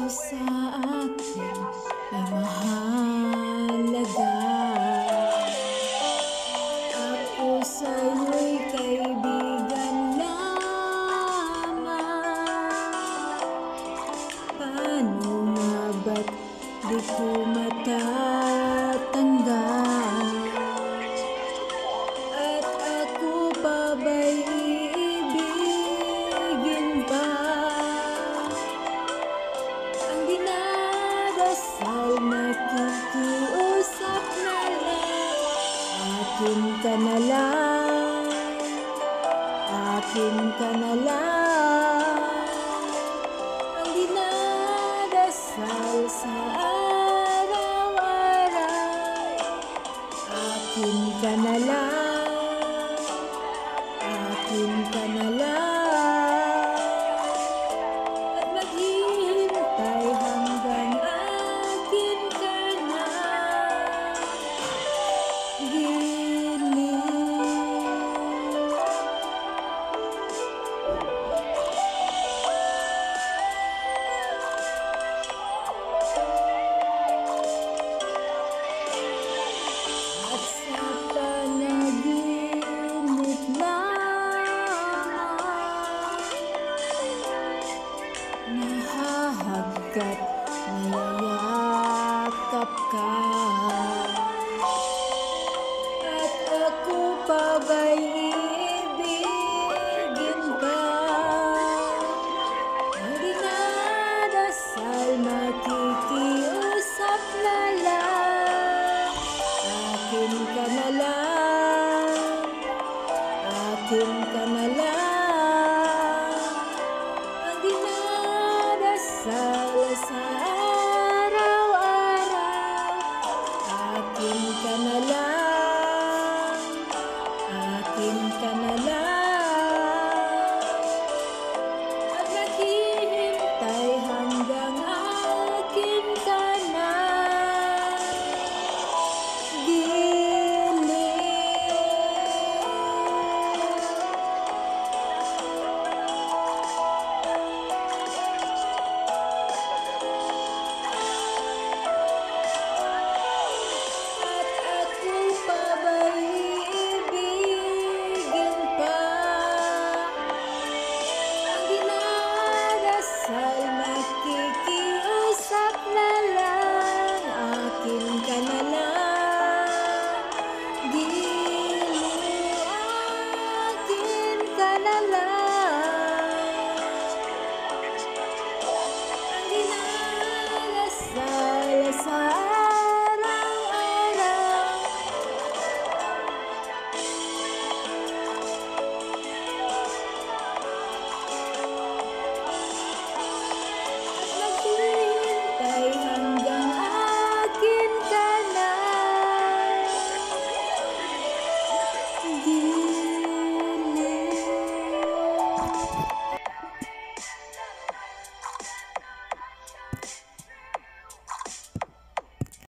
sa akin ay mahalaga. Ako sa'yo'y kaibigan lamang. Paano nga ba't di ko matatanggap? At ako pa ba'y iibigin pa? Ang dinadasal, nakikiusap na lang. Akin ka na lang, akin ka na lang. Ang dinadasal sa araw-araw. Akin ka na lang, akin ka na lang. At maghihintay hanggang akin ka na. Giling. At sa panaginip lamang, nahahagkat, nayayakap ka. At ako pa ba'y iibigin pa? Ang dinadasal, nakikiusap na lang. Akin ka na lang, akin ka na lang. Ang dinadasal sa